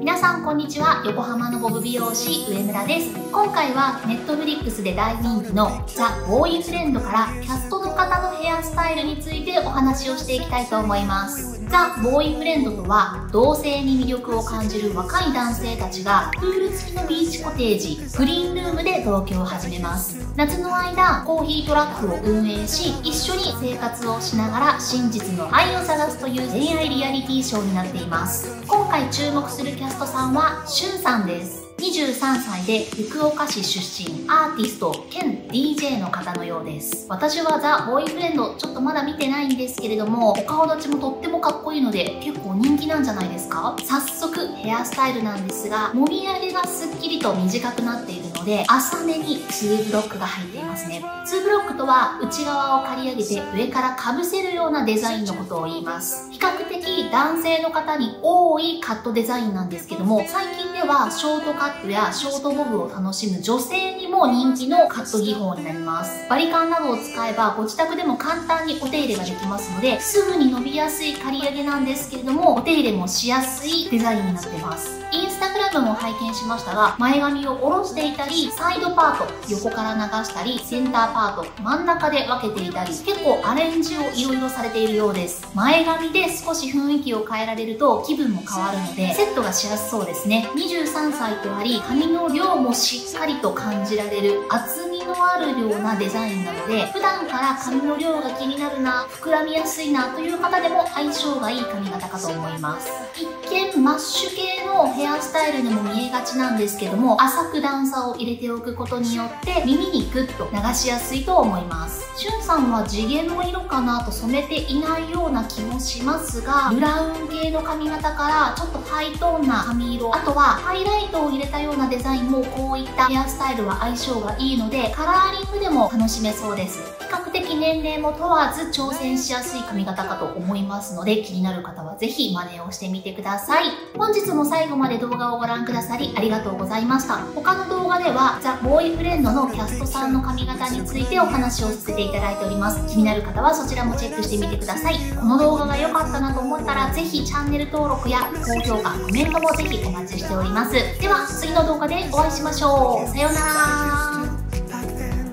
皆さんこんにちは。横浜のボブ美容師上村です。今回は Netflix で大人気のザ・ボーイフレンドからキャストの方のヘアスタイルについてお話をしていきたいと思います。ザ・ボーイフレンドとは、同性に魅力を感じる若い男性たちがプール付きのビーチコテージグリーンルームで同居を始めます。夏の間コーヒートラックを運営し、一緒に生活をしながら真実の愛を探すという恋愛リアリティショーになっています。今回注目するキャストさんはしゅんさんです。23歳で福岡市出身、アーティスト兼 DJ の方のようです。私はザ・ボーイフレンドちょっとまだ見てないんですけれども、お顔立ちもとってもかっこいいので結構人気なんじゃないですか。早速ヘアスタイルなんですが、もみあげがすっきりと短くなっているので、浅めに2ブロックが入っていますね。2ブロックとは内側を刈り上げて上からかぶせるようなデザインのことを言います。比較的男性の方に多いカットデザインなんですけども、最近ではショートカットやショートボブを楽しむ女性にも人気のカット技法になります。バリカンなどを使えばご自宅でも簡単にお手入れができますので、すぐに伸びやすい刈り上げなんですけれども、お手入れもしやすいデザインになっています。インスタグラムも拝見しましたが、前髪を下ろしていたり、サイドパート横から流したり、センターパート真ん中で分けていたり、結構アレンジをいろいろされているようです。前髪で少し雰囲気を変えられると気分も変わるので、セットがしやすそうですね。23歳とあり、髪の量もしっかりと感じられる厚みのあるようなデザインなので、普段から髪の量が気になるな、膨らみやすいなという方でも相性がいい髪型かと思います。一見マッシュ系のヘアスタイルにも見えがちなんですけども、浅く段差を入れておくことによって耳にグッと流しやすいと思います。しゅんさんは地毛の色かなと染めていないような気もしますが、ブラウン系の髪型からちょっとハイトーンな髪色、あとはハイライトを入れたようなデザインもこういったヘアスタイルは相性がいいので、カラーリングでも楽しめそうです。比較的年齢も問わず挑戦しやすい髪型かと思いますので、気になる方はぜひ真似をしてみてください。本日も最後まで動画をご覧くださりありがとうございました。他の動画ではザ・ボーイフレンドのキャストさんの髪型についてお話をさせていただいております。気になる方はそちらもチェックしてみてください。この動画が良かったなと思ったらぜひチャンネル登録や高評価、コメントもぜひお待ちしております。では次の動画でお会いしましょう。さようなら。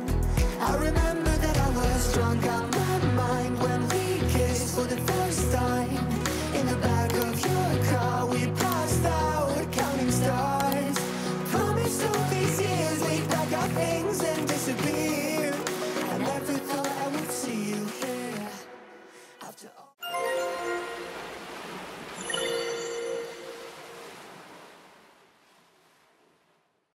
I remember that I was drunk on my mind when we kissed for the first time.